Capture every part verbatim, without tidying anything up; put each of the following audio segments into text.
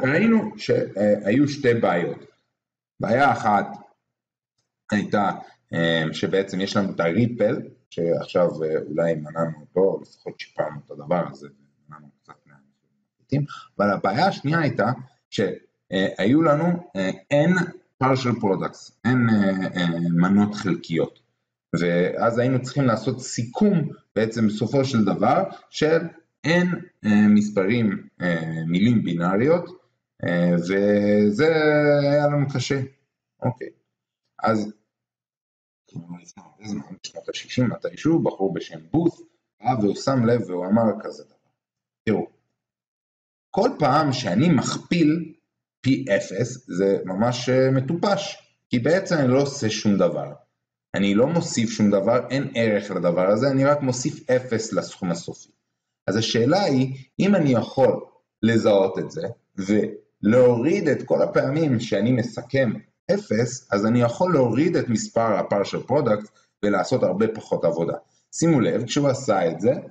ראינו שהיו שתי בעיות. בעיה אחת הייתה שבעצם יש לנו את הריפל, שעכשיו אולי מנענו אותו, לפחות שיפרנו את הדבר הזה, מנענו קצת מהמפתים, אבל הבעיה השנייה הייתה שהיו לנו אין partial products, אין מנות חלקיות, ואז היינו צריכים לעשות סיכום בעצם בסופו של דבר של אין מספרים, מילים בינאריות, וזה היה לנו קשה. אוקיי, אז בשנות ה-שישים מתישהו בחור בשם בות' בא והוא שם לב והוא אמר כזה דבר, תראו, כל פעם שאני מכפיל פי אפס זה ממש מטופש, כי בעצם אני לא עושה שום דבר, אני לא מוסיף שום דבר, אין ערך לדבר הזה, אני רק מוסיף אפס לסכום הסופי. אז השאלה היא, אם אני יכול לזהות את זה ולהוריד את כל הפעמים שאני מסכם אפס, אז אני יכול להוריד את מספר ה-partial product ולעשות הרבה פחות עבודה. שימו לב, כשהוא עשה את זה,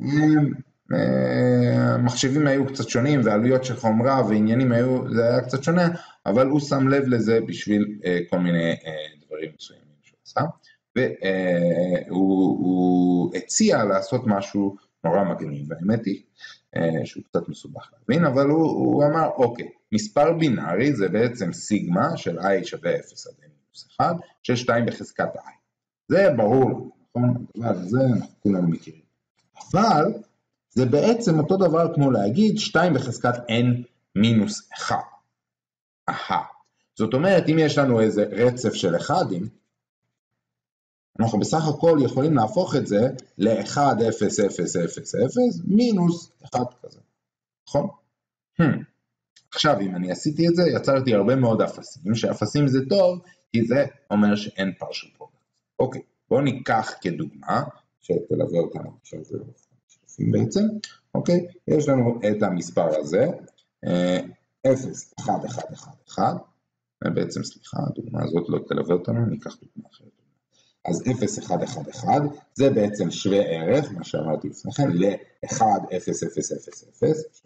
המחשבים היו קצת שונים, והעלויות של חומרה ועניינים היו, זה היה קצת שונה, אבל הוא שם לב לזה בשביל כל מיני דברים מסוימים שהוא עשה, והוא הציע לעשות משהו נורא מגניב, והאמת היא שהוא קצת מסובך להבין, אבל הוא, הוא אמר, אוקיי, מספר בינארי זה בעצם סיגמה של i שווה אפס עד n מינוס אחד, של שתיים בחזקת i. זה ברור, נכון? הדבר הזה אנחנו כולנו מכירים. אבל זה בעצם אותו דבר כמו להגיד שתיים בחזקת n מינוס אחד. אהה. זאת אומרת, אם יש לנו איזה רצף של אחדים, אנחנו בסך הכל יכולים להפוך את זה ל-אחד, אפס, אפס, אפס, אפס, מינוס אחד כזה. נכון? Hmm. עכשיו, אם אני עשיתי את זה, יצרתי הרבה מאוד אפסים, שאפסים זה טוב, כי זה אומר שאין partial product. אוקיי, בואו ניקח כדוגמה, שתלווה אותנו עכשיו זה אפסים בעצם, אוקיי, יש לנו את המספר הזה, אפס, אחד, אחד, אחד, אחד, ובעצם, סליחה, הדוגמה הזאת לא תלווה אותנו, ניקח דוגמה אחרת. אז אפס, אחד, אחד, אחד, זה בעצם שווה ערך, מה שאמרתי לפניכם, ל-אחד, אפס, אפס, אפס, אפס,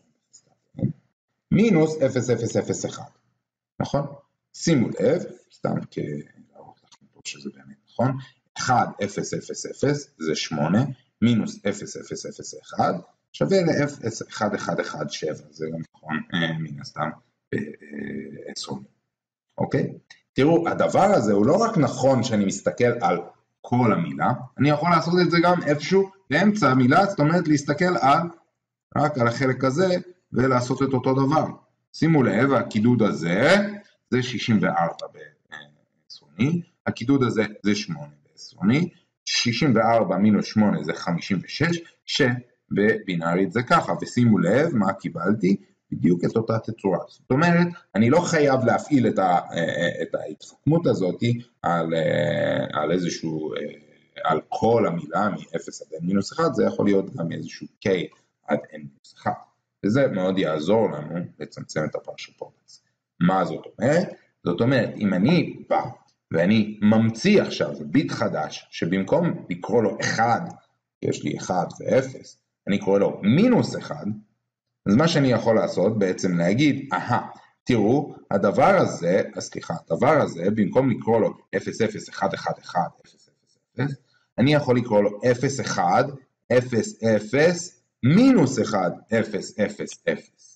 מינוס אפס, אפס, אפס, אחד. נכון? שימו לב, סתם כלהראות לכם פה שזה באמת נכון, אחד, אפס, אפס, אפס, זה שמונה, מינוס אפס, אפס, אפס, אחד, שווה ל-אפס, אחד, אחד, אחד, שבע, זה גם נכון, מן הסתם, עשרוני. אוקיי? תראו, הדבר הזה הוא לא רק נכון שאני מסתכל על כל המילה, אני יכול לעשות את זה גם איפשהו באמצע המילה, זאת אומרת להסתכל על, רק על החלק הזה, ולעשות את אותו דבר. שימו לב, הקידוד הזה, זה שישים וארבע בעשרוני, הקידוד הזה זה שמונה בעשרוני, שישים וארבע מינוס שמונה זה חמישים ושש, שבבינארית זה ככה, ושימו לב מה קיבלתי, בדיוק את אותה תצורה. זאת אומרת, אני לא חייב להפעיל את, ה, את ההתחכמות הזאת על, על איזשהו, על כל המילה מ-אפס עד n מינוס אחד, זה יכול להיות גם איזשהו k עד n מינוס אחד. וזה מאוד יעזור לנו לצמצם את ה-partial products. מה זאת אומרת? זאת אומרת, אם אני בא ואני ממציא עכשיו ביט חדש, שבמקום לקרוא לו אחד, יש לי אחד ו-אפס, אני קורא לו מינוס אחד, אז מה שאני יכול לעשות בעצם להגיד, אהה, תראו, הדבר הזה, סליחה, הדבר הזה, במקום לקרוא לו אפס אפס אחת אחת אחת אפס אפס אפס, אני יכול לקרוא לו אפס אחת אפס אפס מינוס אחד אפס אפס אפס.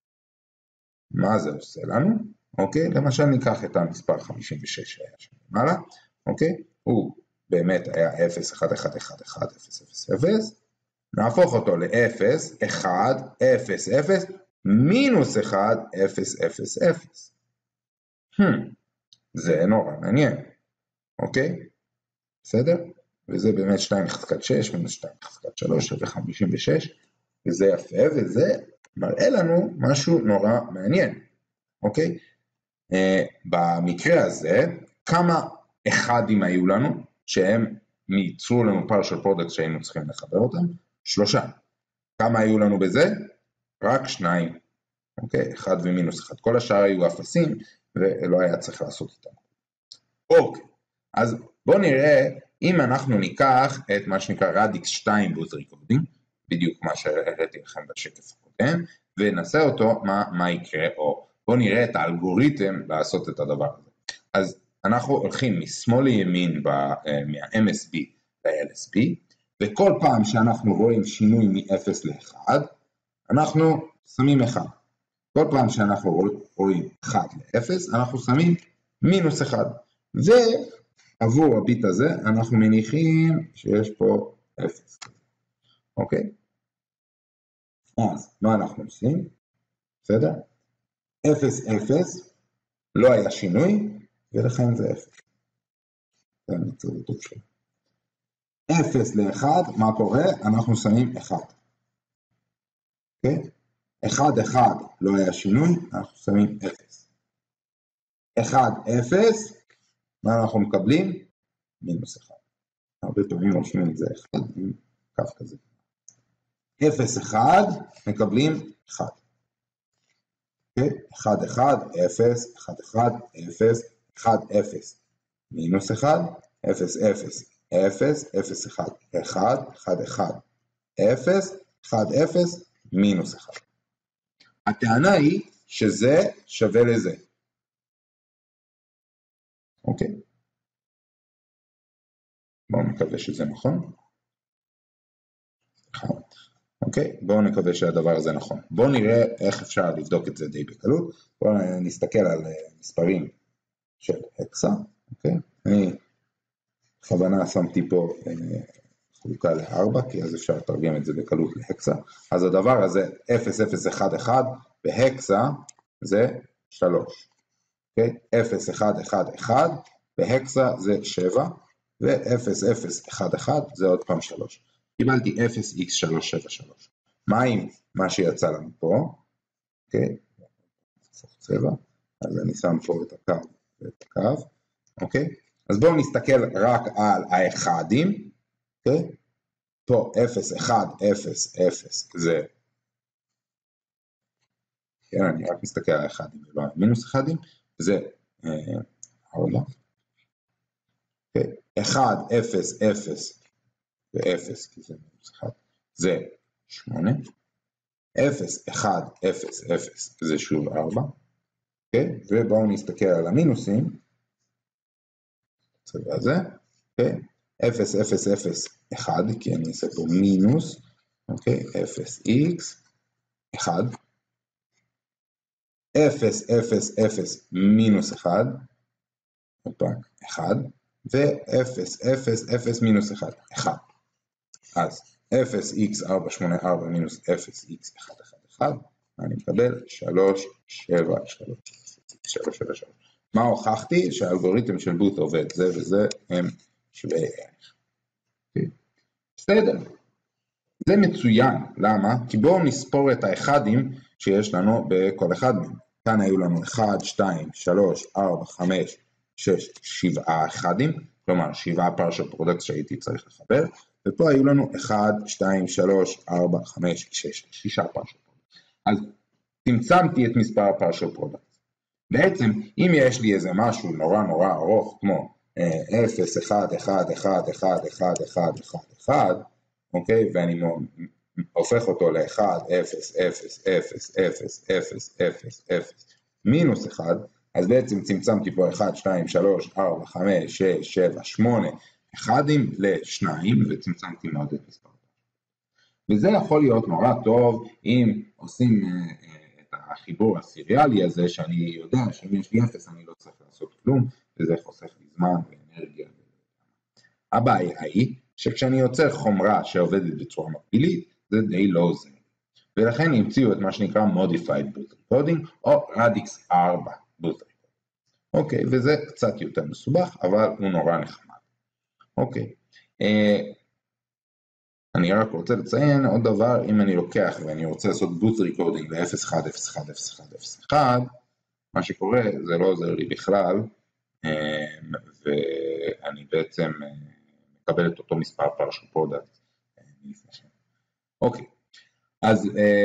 מה זה עושה לנו? אוקיי, למשל ניקח את המספר חמישים ושש שהיה שם למעלה, אוקיי, הוא באמת היה אפס אחת אחת אחת אחת אפס אפס אפס, נהפוך אותו ל-אפס, אחד, אפס, אפס, מינוס אחד, אפס, אפס, אפס. Hmm, זה נורא מעניין, אוקיי? בסדר? וזה באמת שתיים בחזקת שש, מינוס שתיים בחזקת שלוש, שווה חמישים ושש, וזה יפה, וזה מראה לנו משהו נורא מעניין, אוקיי? Uh, במקרה הזה, כמה אחדים היו לנו, שהם ייצרו לנו partial product שהיינו צריכים לחבר אותם? שלושה. כמה היו לנו בזה? רק שניים. אוקיי, אחד ומינוס אחד. כל השאר היו אפסים, ולא היה צריך לעשות איתם. אוקיי, אז בואו נראה, אם אנחנו ניקח את מה שנקרא רדיקס שתיים בוז ריקורדינג, בדיוק מה שהראיתי לכם בשקף הקודם, ונעשה אותו, מה, מה יקרה, או בואו נראה את האלגוריתם לעשות את הדבר הזה. אז אנחנו הולכים משמאל לימין מה-אם אס בי ל-אל אס פי, וכל פעם שאנחנו רואים שינוי מ-אפס ל-אחד, אנחנו שמים אחד. כל פעם שאנחנו רואים אחד ל-אפס, אנחנו שמים מינוס אחד. ועבור הביט הזה, אנחנו מניחים שיש פה אפס. אוקיי? אז מה אנחנו עושים? בסדר? אפס אפס, לא היה שינוי, ולכן זה אפס. זה המצב הטוב שלנו. אפס ל-אחד, מה קורה? אנחנו שמים אחד. אוקיי? אחד אחד לא היה שינוי, אנחנו שמים אפס. אחד אפס, מה אנחנו מקבלים? מינוס אחד. הרבה פעמים רושמים את זה אחד עם קו כזה. אפס אחד, מקבלים אחד. אחד אחד, אפס, אחד אחד, אפס, אחד אפס. מינוס אחד, אפס אפס, אפס, אפס אחד, אחד, אחד אחד, אפס, אחד אפס, מינוס אחד. הטענה היא שזה שווה לזה. אוקיי. בואו נקווה שזה נכון. אוקיי, בואו נקווה שהדבר הזה נכון. בואו נראה איך אפשר לבדוק את זה די בקלות. בואו נסתכל על מספרים של הקסה. אוקיי, אני בכוונה שמתי פה חלוקה ל-ארבע, כי אז אפשר לתרגם את זה בקלות להקסה. אז הדבר הזה, אפס אפס אחת אחת, בהקסה זה שלוש. אוקיי? אפס אחת אחת אחת, בהקסה זה שבע, ו-אפס אפס אחת אחת זה עוד פעם שלוש. קיבלתי אפס איקס שלוש שבע שלוש. מה עם מה שיצא לנו פה? אוקיי? צבע. אז אני שם פה את הקו ואת הקו. אוקיי? אז בואו נסתכל רק על האחדים. אוקיי? פה אפס אחת אפס אפס זה... כן, אני רק מסתכל על האחדים ולא על מינוס אחדים. זה ארבע. אוקיי? אחד אפס אפס ו-אפס, כי זה מינוס אחד, זה שמונה. אפס אחת אפס אפס זה שוב ארבע. אוקיי? ובואו נסתכל על המינוסים. הצבע הזה. אוקיי? אפס אפס אפס אחד, כי אני אעשה פה מינוס. אוקיי? אפס איקס אחד. אפס אפס אפס מינוס אחד. עוד אחד. ו-אפס אפס אפס מינוס אחד. אחד. אז אפס איקס ארבע שמונה ארבע מינוס אפס איקס אחת אחת אחת, אני מקבל שלוש שבע שלוש שלוש שבע שלוש. מה הוכחתי? שהאלגוריתם של בוט עובד, זה וזה הם שווי ערך. בסדר. זה מצוין. למה? כי בואו נספור את האחדים שיש לנו בכל אחד מהם. כאן היו לנו אחת, שתיים, שלוש, ארבע, חמש, שש, שבעה אחדים, כלומר שבעה פרשל פרודקט שהייתי צריך לחבר, ופה היו לנו אחת, שתיים, שלוש, ארבע, חמש, שש, שישה פרשל פרודקט. אז צמצמתי את מספר הפרשל פרודקט. בעצם, אם יש לי איזה משהו נורא נורא ארוך, כמו אפס, אחת, אחת, אחת, אחת, אחת, אחת, אחת, אחת, אוקיי, ואני הופך אותו ל-אחת, אפס, אפס, אפס, אפס, אפס, אפס, אפס, מינוס אחד, אז בעצם צמצמתי פה אחת, שתיים, שלוש, ארבע, חמש, שש, שבע, שמונה, אחדים לשניים, וצמצמתי מאוד את מספר. וזה יכול להיות נורא טוב אם עושים את החיבור הסיריאלי הזה, שאני יודע שאם יש לי אפס אני לא צריך לעשות כלום, וזה חוסך לי זמן ואנרגיה. הבעיה היא שכשאני יוצר חומרה שעובדת בצורה מקבילית, זה די לא עוזר. ולכן המציאו את מה שנקרא Modified Boot Encoding, או רדיקס ארבע Boot Encoding. אוקיי, וזה קצת יותר מסובך, אבל הוא נורא נחמד. אוקיי. אה, אני רק רוצה לציין עוד דבר, אם אני לוקח ואני רוצה לעשות Boot Encoding ל-אפס אחת אפס אחת אפס אחת אפס אחת, מה שקורה זה לא עוזר לי בכלל, אה, ואני בעצם מקבל את אותו מספר פרשל פרודקט מלפניכם. אוקיי. אז,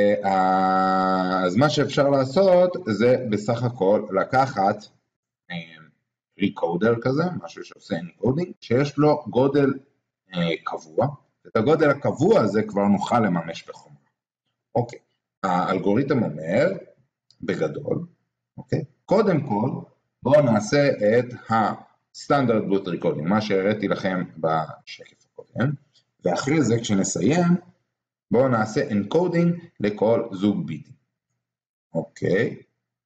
אז מה שאפשר לעשות זה בסך הכל לקחת ריקודר כזה, משהו שעושה אנקודינג, שיש לו גודל קבוע, את הגודל הקבוע הזה כבר נוכל לממש בחומרה. אוקיי, האלגוריתם אומר, בגדול, אוקיי? קודם כל, בואו נעשה את ה-Standard Boot Recording, מה שהראיתי לכם בשקף הקודם, ואחרי זה כשנסיים, בואו נעשה Encoding לכל זוג ביטים, אוקיי?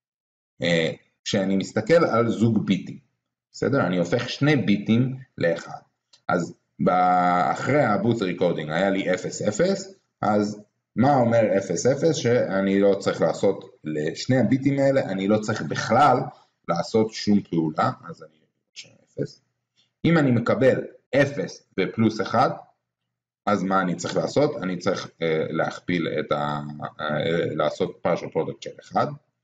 כשאני מסתכל על זוג ביטים, בסדר? אני הופך שני ביטים לאחד, אז אחרי ה-Boot Recording היה לי אפס אפס, אז מה אומר אפס אפס? שאני לא צריך לעשות לשני הביטים האלה, אני לא צריך בכלל לעשות שום פעולה, אז אני ארשום אפס. אם אני מקבל אפס ופלוס אחד, אז מה אני צריך לעשות? אני צריך uh, להכפיל את ה... Uh, לעשות partial product של אחד,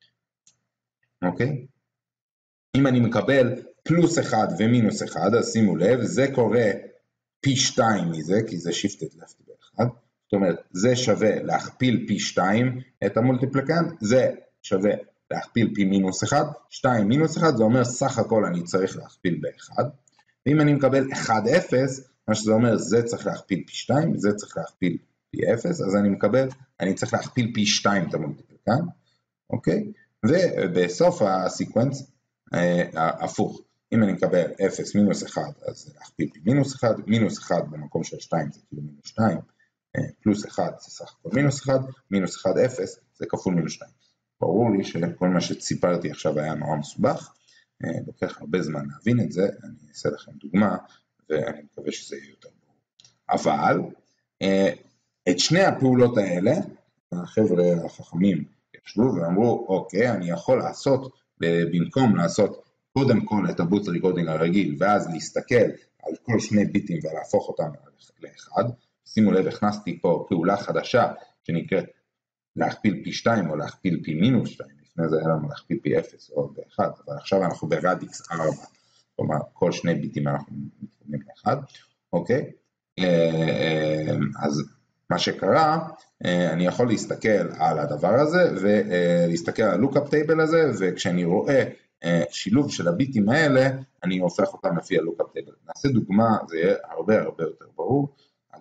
אוקיי? אם אני מקבל פלוס אחד ומינוס אחד, אז שימו לב, זה קורה פי שתיים מזה, כי זה shifted left באחד, זאת אומרת, זה שווה להכפיל פי שתיים את המולטיפליקנט, זה שווה להכפיל פי מינוס אחד, שתיים מינוס אחד, זה אומר סך הכל אני צריך להכפיל באחד, ואם אני מקבל אחד אפס, מה שזה אומר, זה צריך להכפיל פי שתיים, זה צריך להכפיל פי אפס, אז אני מקבל, אני צריך להכפיל פי שתיים את המולטיפליקנט, אוקיי? ובסוף הסיקוונס, אה, הפוך, אם אני מקבל אפס מינוס אחד, אז זה להכפיל פי מינוס אחד, מינוס אחד במקום של שתיים, זה כאילו מינוס שתיים, פלוס אחד זה סך הכל מינוס אחד, מינוס אחד אפס זה כפול מינוס שתיים. ברור לי שכל מה שציפרתי עכשיו היה נורא מסובך, לוקח הרבה זמן להבין את זה, אני אעשה לכם דוגמה, ואני מקווה שזה יהיה יותר ברור. אבל, את שני הפעולות האלה, החבר'ה החכמים ישבו ואמרו, אוקיי, אני יכול לעשות, במקום לעשות קודם כל את הבוט ריקורדינג הרגיל, ואז להסתכל על כל שני ביטים ולהפוך אותם לאחד, שימו לב, הכנסתי פה פעולה חדשה שנקראת להכפיל פי שתיים או להכפיל פי מינוס שתיים, לפני זה היה לנו להכפיל פי אפס או באחד, אבל עכשיו אנחנו ברדיקס ארבע, כלומר כל שני ביטים אנחנו מתכוונים לאחד, אוקיי? אז מה שקרה, אני יכול להסתכל על הדבר הזה ולהסתכל על ה-lookup table הזה, וכשאני רואה שילוב של הביטים האלה, אני הופך אותם לפי ה-lookup table. נעשה דוגמה, זה יהיה הרבה הרבה יותר ברור.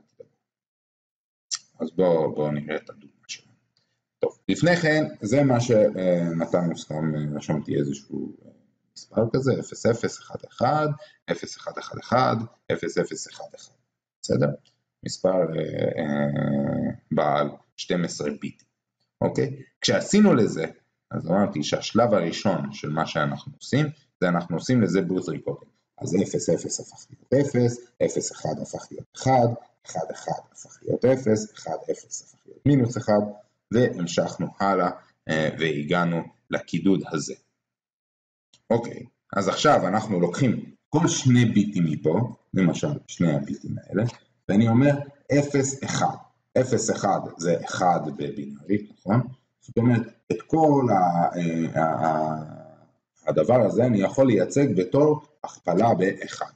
אז בואו בוא נראה את הדוגמה שלנו. טוב, לפני כן, זה מה שנתנו, סתם רשמתי איזשהו מספר כזה, אפס אפס אחת אחת, אפס אחת אחת אחת, אפס אפס אחת אחת. בסדר? מספר אה, בעל שתים עשרה ביטים. אוקיי? כשעשינו לזה, אז אמרתי שהשלב הראשון של מה שאנחנו עושים, זה אנחנו עושים לזה בוט ריקורדינג. אז אפס אפס הפך להיות אפס, אפס אחת הפך להיות אחד, אחד אחד הפך להיות אפס, אחד אפס הפך להיות מינוס אחד, והמשכנו הלאה והגענו לקידוד הזה. אוקיי, אז עכשיו אנחנו לוקחים כל שני ביטים מפה, למשל שני הביטים האלה, ואני אומר אפס אחד. אפס אחד זה אחד בבינארית, נכון? זאת אומרת, את כל ה, ה, הדבר הזה אני יכול לייצג בתור הכפלה באחד.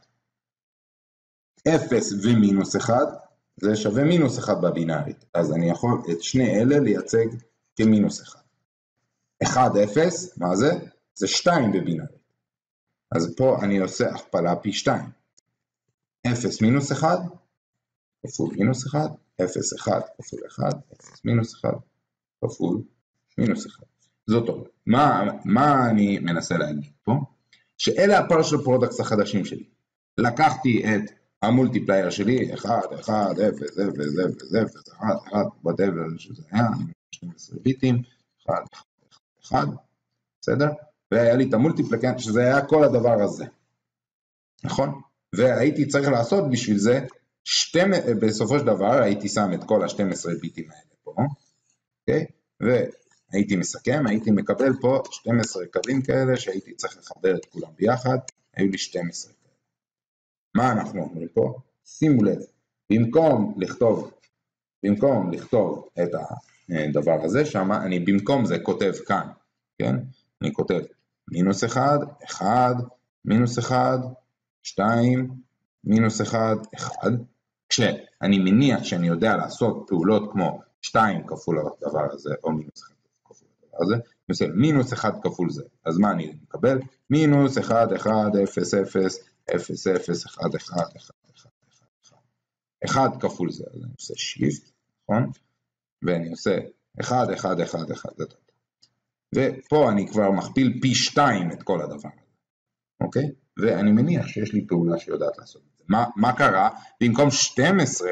אפס ומינוס אחד, זה שווה מינוס אחד בבינארית, אז אני יכול את שני אלה לייצג כמינוס אחד. אחד אפס, מה זה? זה שתיים בבינארית. אז פה אני עושה הכפלה פי שתיים. אפס מינוס אחד, כפול מינוס אחד, אפס אחד כפול אחד, אפס מינוס אחד, כפול מינוס אחד. זאת אומרת, מה, מה אני מנסה להגיד פה? שאלה הפרשל פרודקטס החדשים שלי. לקחתי את המולטיפלייר שלי, אחד, אחד, אפס, אפס, אפס, אפס, אחד, אחד, whatever שזה היה, שנים עשר ביטים, אחד, אחד, אחד, בסדר? והיה לי את המולטיפליקנט, שזה היה כל הדבר הזה. נכון? והייתי צריך לעשות בשביל זה, שתי, בסופו של דבר הייתי שם את כל ה-שנים עשר ביטים האלה פה, אוקיי? והייתי מסכם, הייתי מקבל פה שנים עשר קווים כאלה, שהייתי צריך לחבר את כולם ביחד, היו לי שנים עשר כאלה. מה אנחנו אומרים פה? שימו לב, במקום לכתוב, במקום לכתוב את הדבר הזה שם, אני במקום זה כותב כאן, כן? אני כותב מינוס אחד, אחד, מינוס אחד, שתיים, מינוס אחד, אחד, כשאני מניח שאני יודע לעשות פעולות כמו שתיים כפול הדבר הזה, או מינוס אחד כפול הדבר הזה, אני עושה מינוס אחד כפול זה, אז מה אני מקבל? מינוס אחד, אחד, אפס, אפס, אפס, אפס, אחד, אחד, אחד, אחד, אחד, אחד כפול זה, אז אני עושה שיפט, נכון? ואני עושה אחד, אחד, אחד, אחד, ופה אני כבר מכפיל פי שתיים את כל הדבר הזה, אוקיי? ואני מניח שיש לי פעולה שיודעת לעשות את זה. מה, מה קרה? במקום שתים עשרה,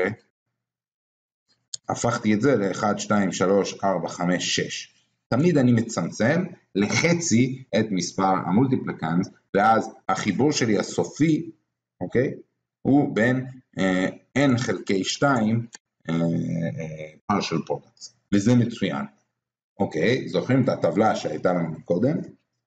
הפכתי את זה ל-אחת, שתיים, שלוש, ארבע, חמש, שש. תמיד אני מצמצם לחצי את מספר המולטיפליקנס, ואז החיבור שלי הסופי, אוקיי? הוא בין אה, n חלקי שתיים אה, אה, partial products, וזה מצוין. אוקיי, זוכרים את הטבלה שהייתה לנו קודם?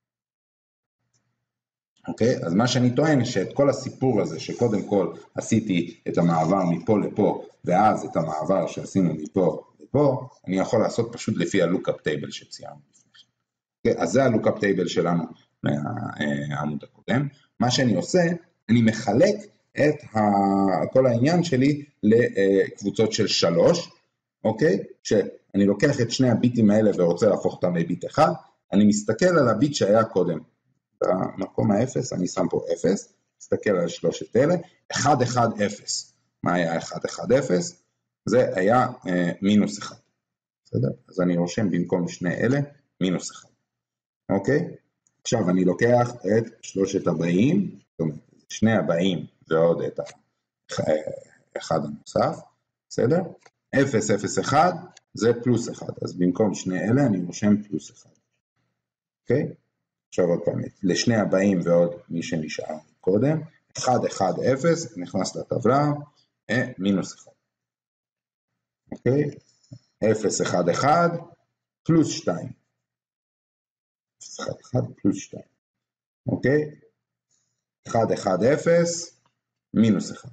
אוקיי, אז מה שאני טוען שאת כל הסיפור הזה שקודם כל עשיתי את המעבר מפה לפה, ואז את המעבר שעשינו מפה לפה, אני יכול לעשות פשוט לפי ה-lookup table שציירנו. אוקיי, אז זה ה-lookup table שלנו מהעמוד הקודם. מה שאני עושה, אני מחלק את כל העניין שלי לקבוצות של שלוש, אוקיי? שאני לוקח את שני הביטים האלה ורוצה להפוך אותם לביט אחד, אני מסתכל על הביט שהיה קודם. במקום האפס, אני שם פה אפס, מסתכל על שלושת אלה, אחד, אחד, אפס. מה היה אחד, אחד, אפס? זה היה אה, מינוס אחד. בסדר? אז אני רושם במקום שני אלה, מינוס אחד. אוקיי? עכשיו אני לוקח את שלושת הבאים, זאת אומרת, שני הבאים ועוד את האחד הנוסף, בסדר? אפס, אפס, אחד, זה פלוס אחד, אז במקום שני אלה אני רושם פלוס אחד. אוקיי? עכשיו עוד פעם, לשני הבאים ועוד מי שנשאר קודם, אחד, אחד, אפס, נכנס לטבלה, מינוס אחד. אוקיי? אפס, אחד, אחד, פלוס שתיים. אפס, אחד, אחד, פלוס שתיים. אוקיי? אחד, אחד, אפס, מינוס אחד.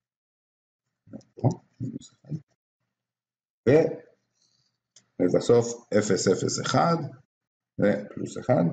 מינוס אחד. ובסוף אפס, אפס, אחד, ופלוס אחד.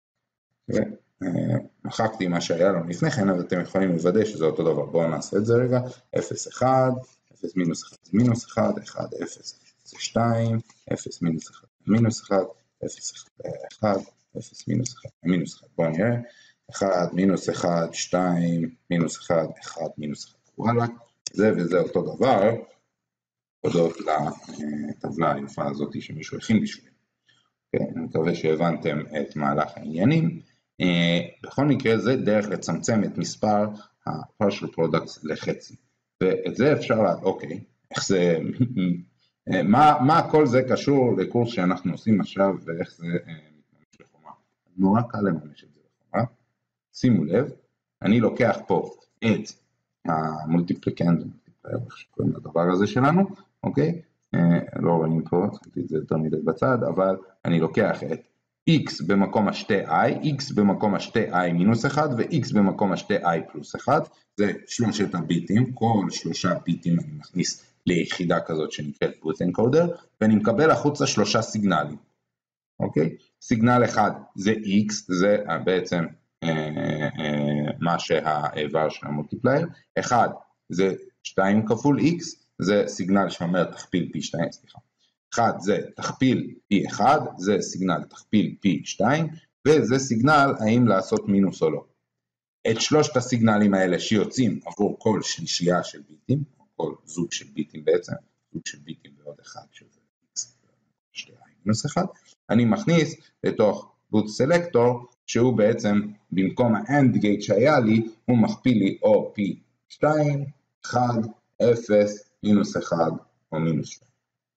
ומחקתי מה שהיה לנו לפני כן, אז אתם יכולים לוודא שזה אותו דבר. בואו נעשה את זה רגע. אפס, אחד, אפס, מינוס אחד, זה מינוס אחד, אחד, אפס, זה שתיים, אפס, מינוס אחד, מינוס אחד, אפס, אחד, אפס, מינוס אחד, מינוס אחד. בואו נראה. אחד, מינוס אחד, שתיים, מינוס אחד, אחד, מינוס אחד. וואלה, זה וזה אותו דבר, תודות לטבלה היפה הזאת שמישהו הכין בשבילי. אני מקווה שהבנתם את מהלך העניינים. בכל מקרה זה דרך לצמצם את מספר ה-partial products לחצי. ואת זה אפשר לה... אוקיי, איך זה... מה, מה כל זה קשור לקורס שאנחנו עושים עכשיו ואיך זה מתממש לחומרה? נורא קל לממש את זה לחומרה. שימו לב, אני לוקח פה את המולטיפליקנד, איך שקוראים לדבר הזה שלנו, אוקיי? לא רואים פה, שמתי את זה יותר מדי בצד, אבל אני לוקח את x במקום השתי i, x במקום השתי i מינוס אחד, ו-x במקום השתי i פלוס אחד, זה שלושת הביטים, כל שלושה ביטים אני מכניס ליחידה כזאת שנקראת בוט אנקודר, ואני מקבל החוצה שלושה סיגנלים, אוקיי? סיגנל אחד זה x, זה בעצם אה, אה, מה שהאיבר של המולטיפלייר, אחד זה שתיים כפול x, זה סיגנל שאומר תכפיל פי שתיים, סליחה. אחד זה תכפיל פי אחד, זה סיגנל תכפיל פי שתיים, וזה סיגנל האם לעשות מינוס או לא. את שלושת הסיגנלים האלה שיוצאים עבור כל שלישייה של ביטים, או כל זוג של ביטים בעצם, זוג של ביטים ועוד אחד שזה x, שתי i מינוס אחד, אני מכניס לתוך boot selector, שהוא בעצם במקום ה-AND gate שהיה לי, הוא מכפיל לי או פי שתיים, אחד, אפס, מינוס אחד או מינוס שתיים.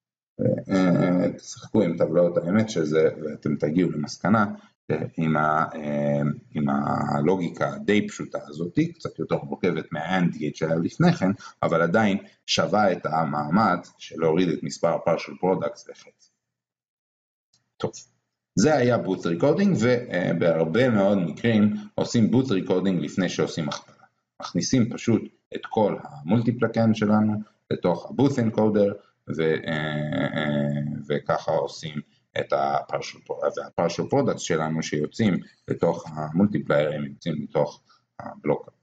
תשחקו עם טבלאות האמת שזה, ואתם תגיעו למסקנה עם, ה, עם הלוגיקה די פשוטה הזאת, קצת יותר מורכבת מה-AND gate שהיה לפני כן, אבל עדיין שווה את המאמץ של להוריד את מספר partial products לחצי. טוב, זה היה boot recording, ובהרבה מאוד מקרים עושים boot recording לפני שעושים הכפלה. מכניסים פשוט את כל המולטיפליקנד שלנו לתוך ה-boot encoder, ו, וככה עושים את ה-partial products שלנו שיוצאים לתוך המולטיפלייר, הם יוצאים לתוך הבלוק.